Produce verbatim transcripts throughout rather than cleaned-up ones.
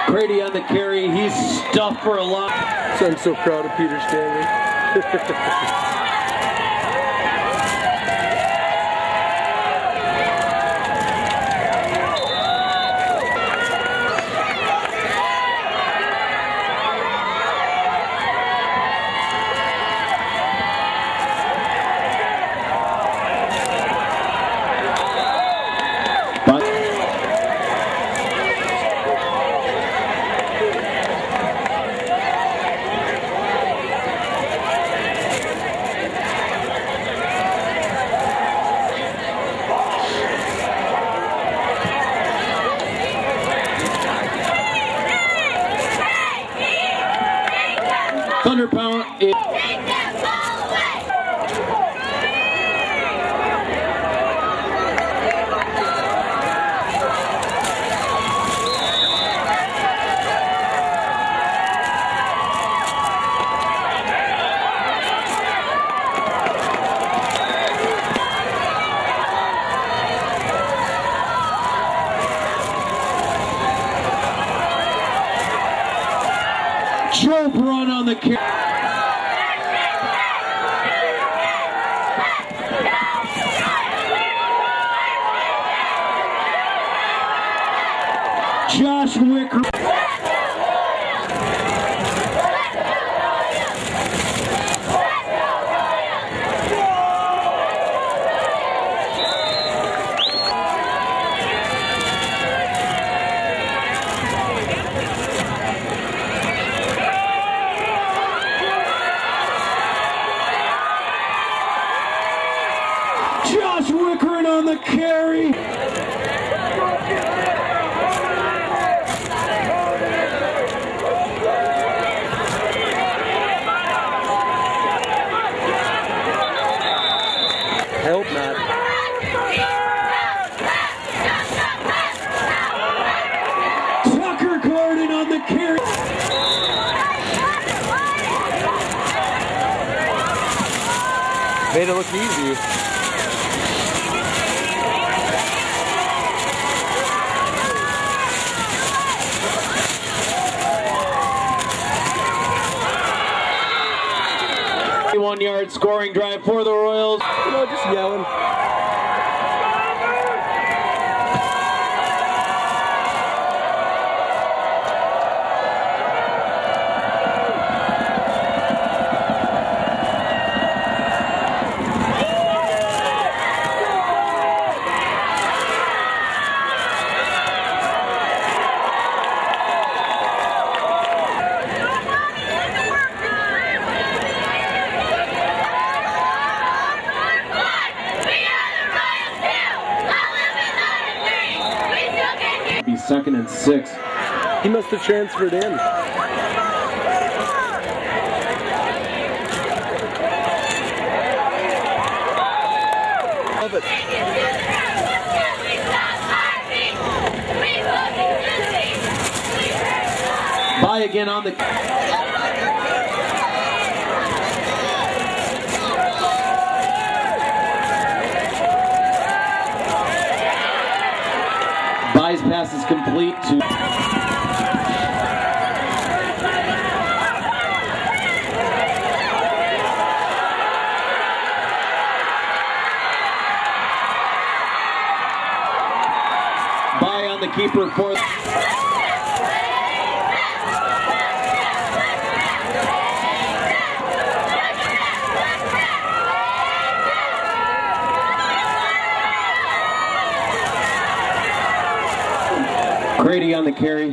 Grady on the carry. He's stuffed for a lot. So I'm so proud of Peter Stanley. Thunder Pound is Joe Brun on the carry. Josh Wicker. Josh Wickering on the carry. Help not. Tucker Gordon on the carry. Made it look easy. One yard scoring drive for the Royals. You know, just yelling. Be second and six. He must have transferred in. Love it. By again on the By's pass is complete to By on the keeper for Grady on the carry.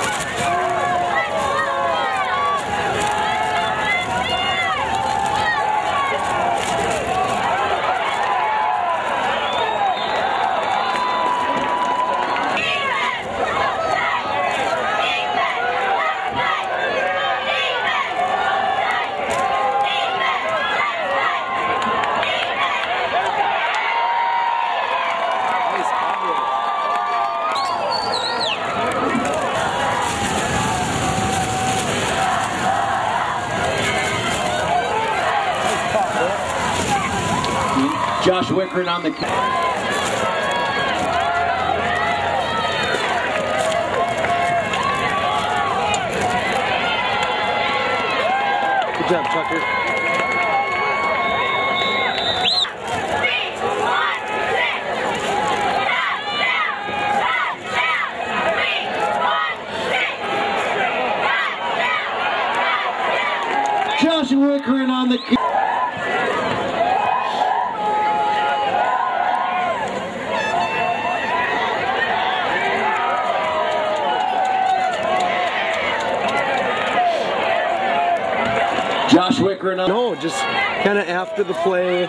Josh Wickering on the Good job, Tucker. Josh Wickren on the key. Josh Wickren on. No, just kind of after the play.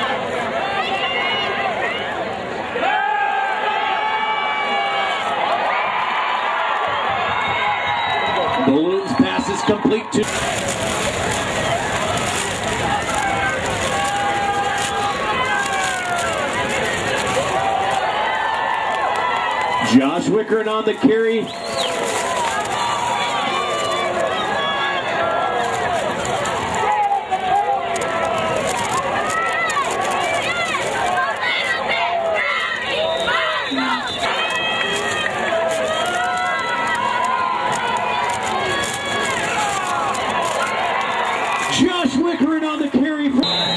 Balloons pass is complete to. Josh Wickren on the carry. Josh Wickren on the carry.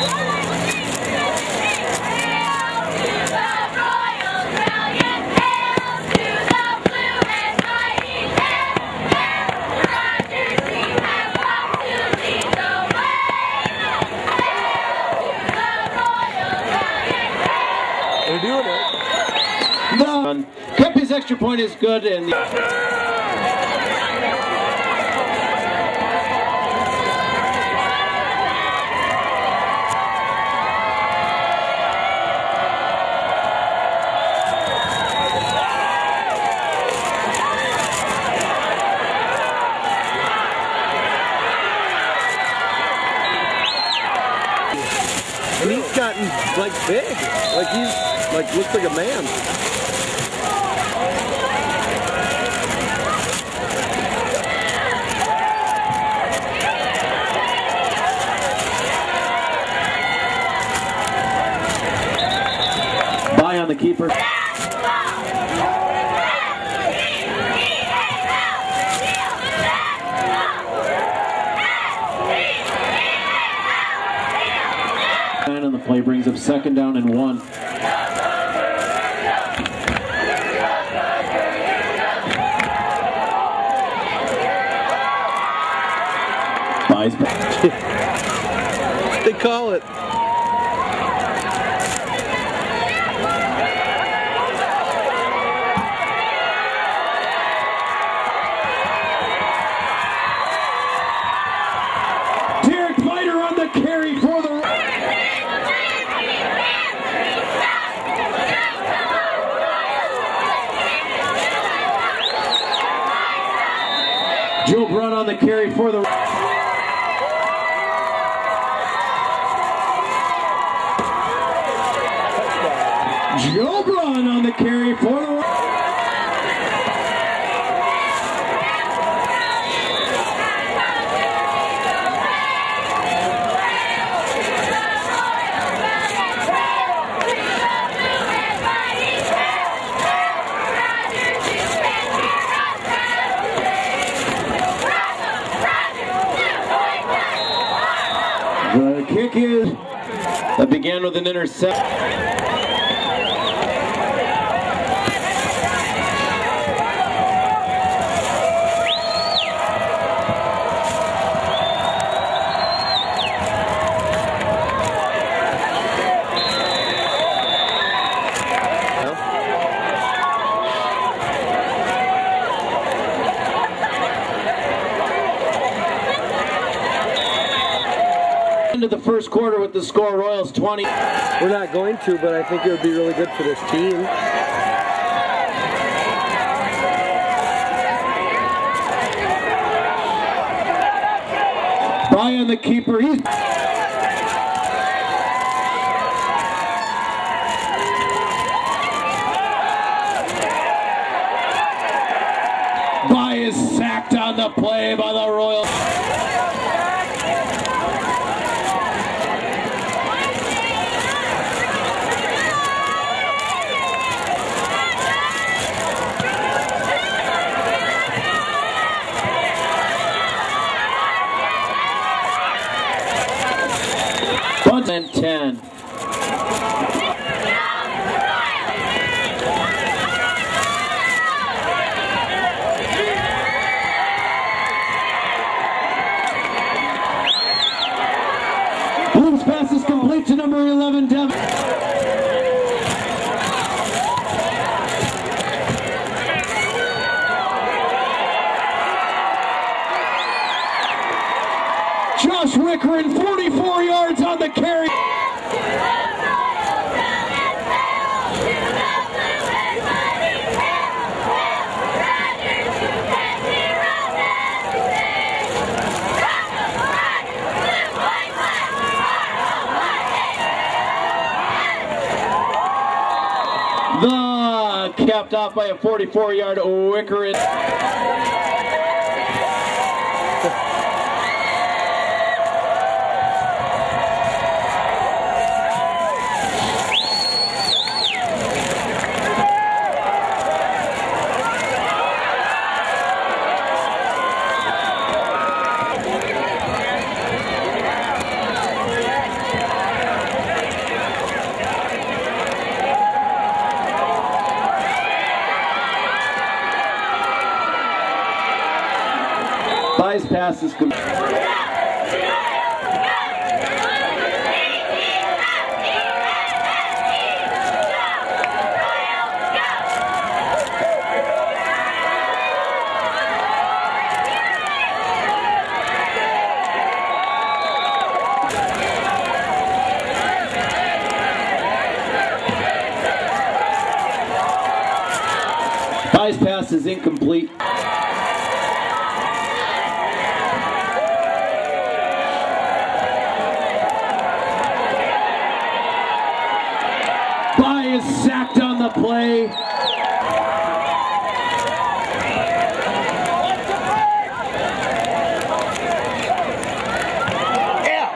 They're doing it. No. Kempy's extra point is good, and the And he's gotten like big, like he's like looks like a man. By on the keeper. On the play brings up second down and one. Buys They call it. Derek Fighter on the carry for the. Joe Brun on the carry for the. Joe Brun on the carry for the. The kick is that began with an interception. Into the first quarter with the score, Royals twenty. We're not going to, but I think it would be really good for this team. By on the keeper. He's By is sacked on the play by the Royals. Wickeren, forty-four yards on the carry. The capped off by a forty-four yard Wickeren. By's pass is complete. By's pass is incomplete. By is sacked on the play. Yeah.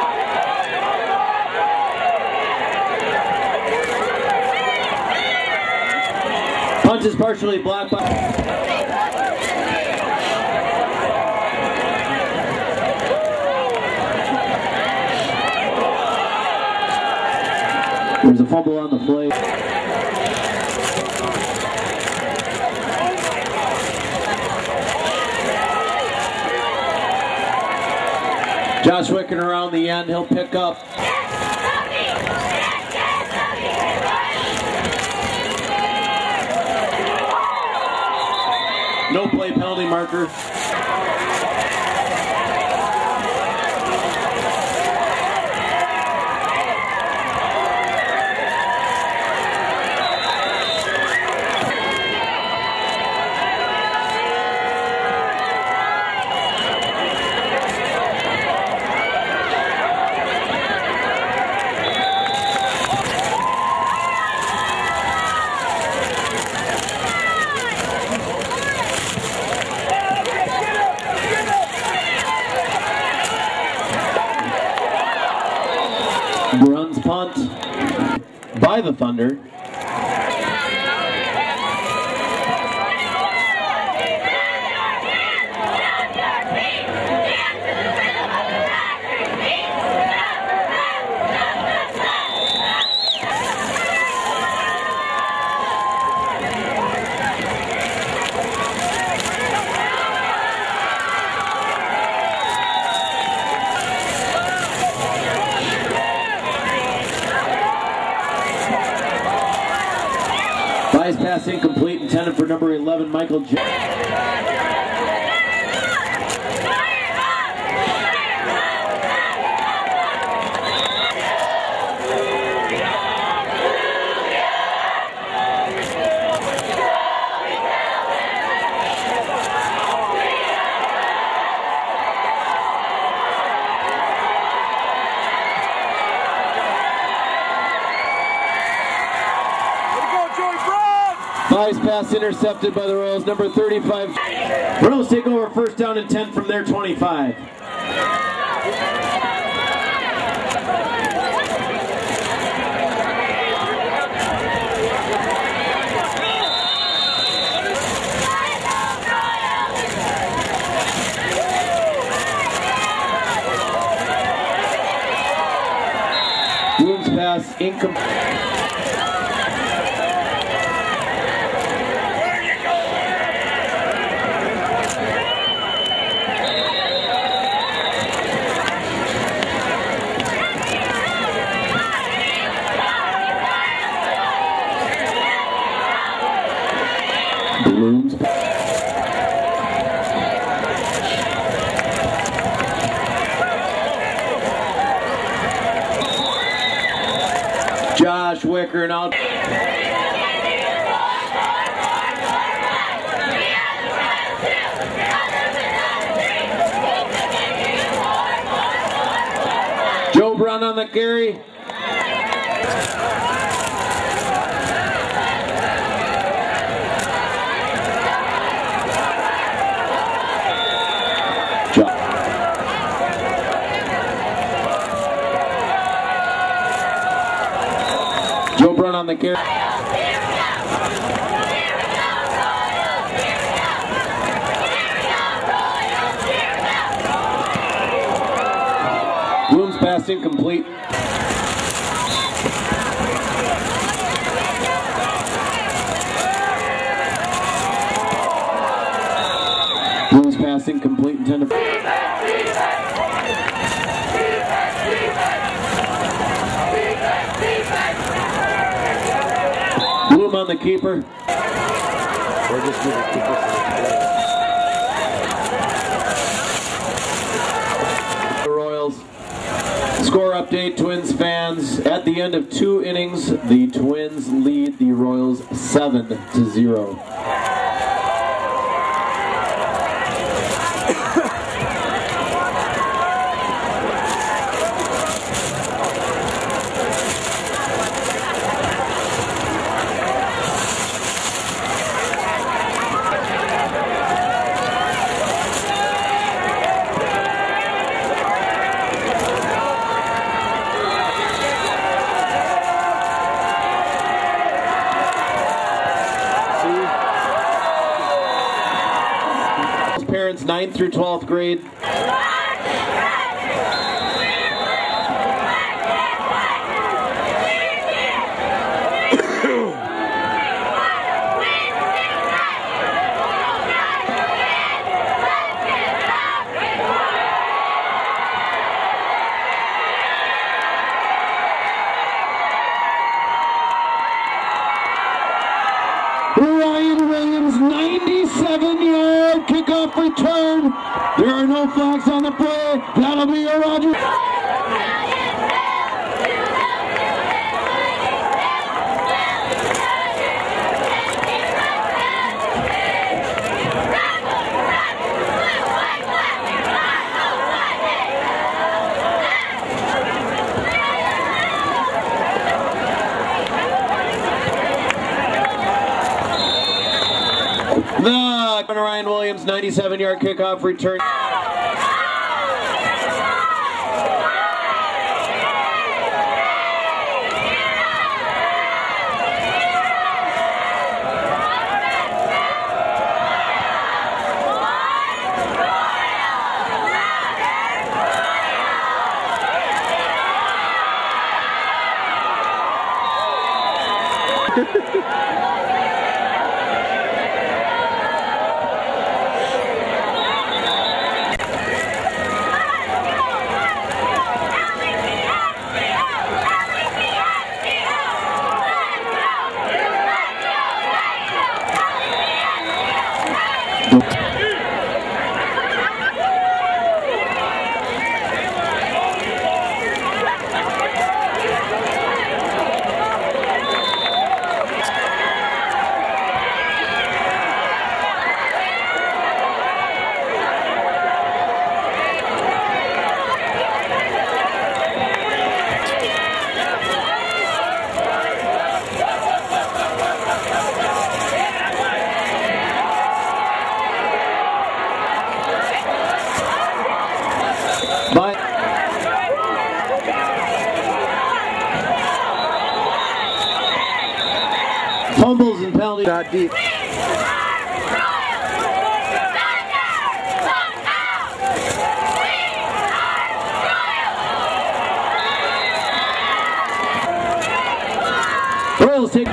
Punt is partially blocked by. There's a fumble on the play. Josh Wickeren around the end, he'll pick up. No play penalty marker. Runs punt by the Thunder. By's pass incomplete, intended for number eleven, Michael J. By's pass intercepted by the Royals, number thirty-five. Royals take over first down and ten from their twenty-five. Bloom's pass incomplete. Blooms. Wicker now. Joe Brown on the carry. Joe Brown on the carry. Bloom's pass incomplete. Bloom's pass incomplete. Intended. Bloom on the keeper. Or just move the keeper. The Royals. Score update, Twins fans. At the end of two innings, the Twins lead the Royals seven to zero. Parents ninth through twelfth grade. Ryan Williams, ninety-seven yard kickoff return. There are no flags on the play. That'll be a Roger. The Ryan Williams ninety-seven yard kickoff return. But fumbles and penalties. Not deep. Royals take.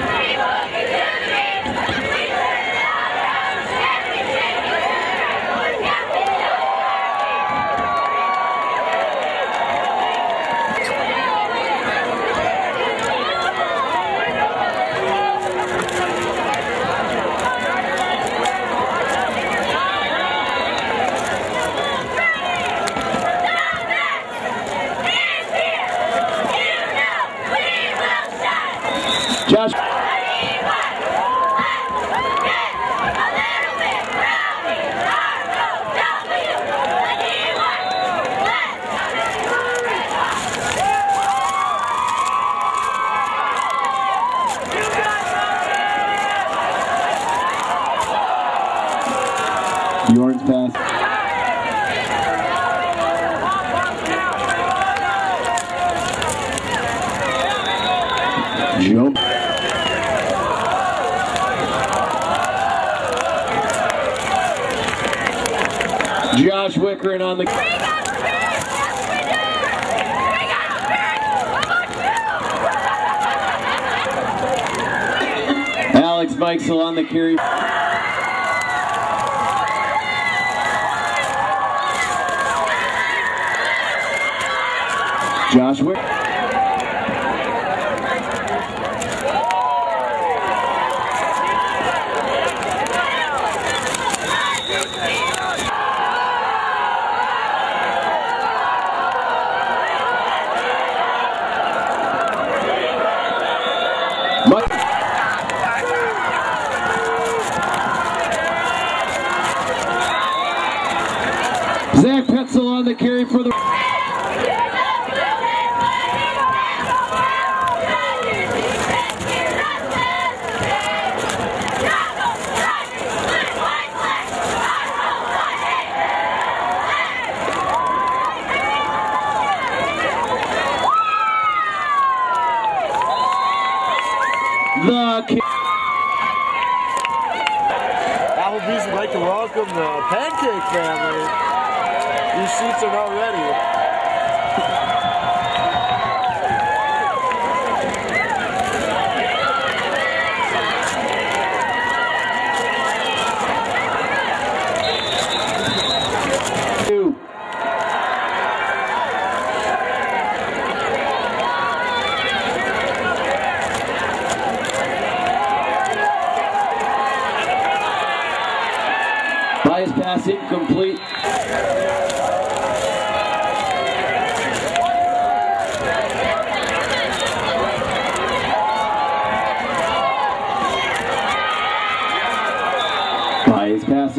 Twins pass. Jump. Josh Wickering on the... Alex Mikesell on the carry. Josh Wick. Mike. Zach Petzel on the carry for the... The kick. Applebee's would like to welcome the Pancake family. These seats are not ready. Two. Bias pass incomplete. Bias pass.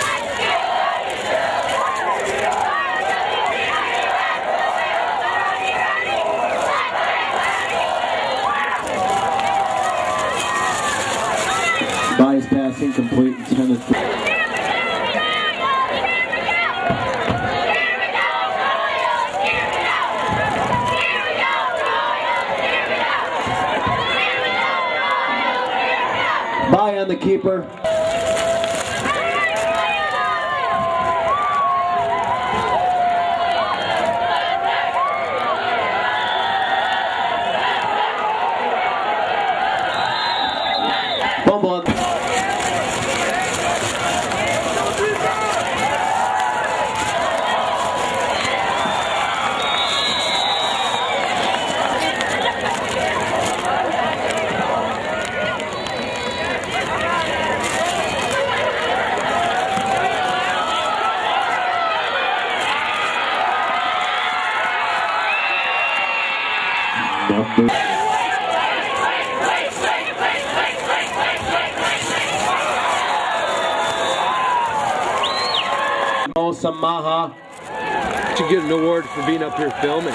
Bias pass incomplete. Intended for... Bye on the keeper. Fumble on. Number. Oh, Samaha. Should get an award for being up here filming.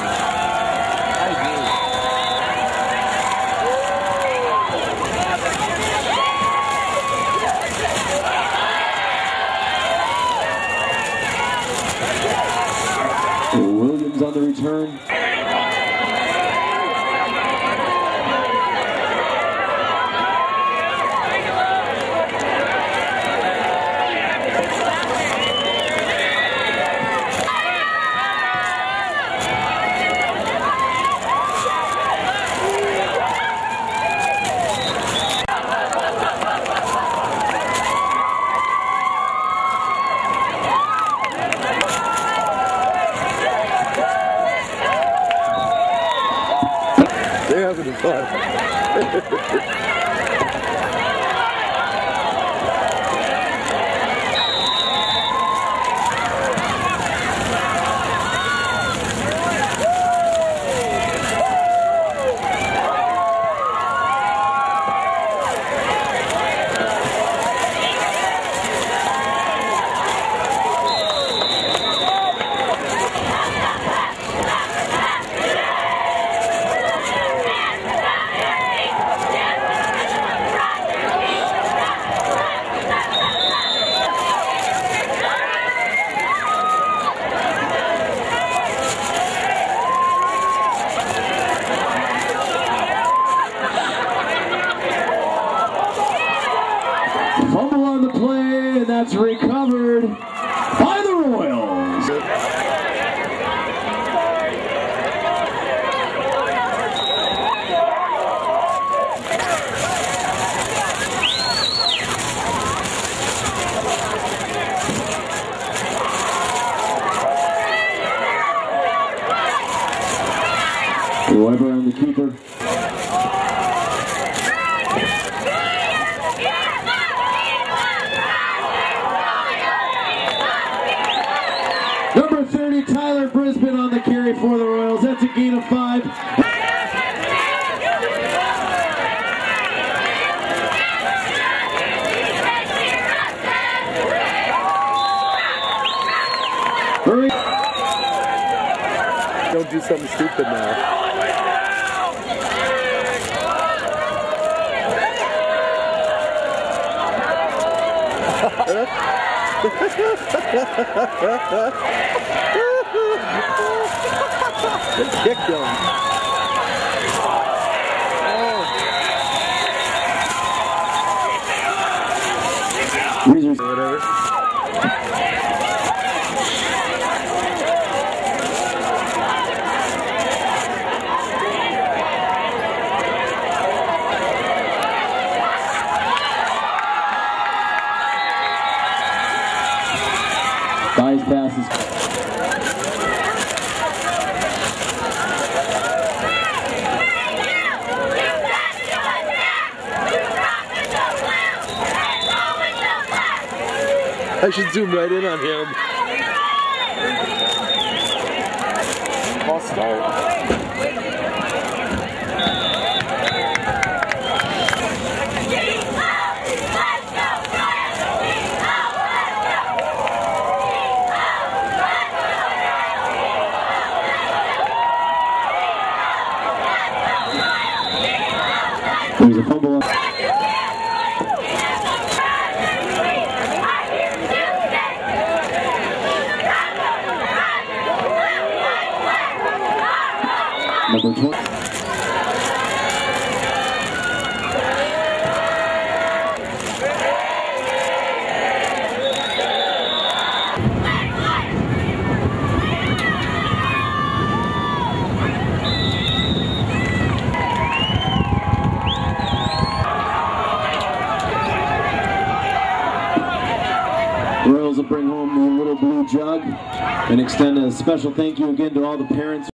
Williams on the return. Fumble on the play, and that's recovered by the Royals. Weber on the keeper. Number thirty, Tyler Brisbane on the carry for the Royals. That's a gain of five. Hurry. Don't do something stupid now. Let's kick him. Oh. Whatever. Nice passes. I should zoom right in on him. I'll start. There's a fumble. Number twenty. Royals will bring home the little blue jug and extend a special thank you again to all the parents.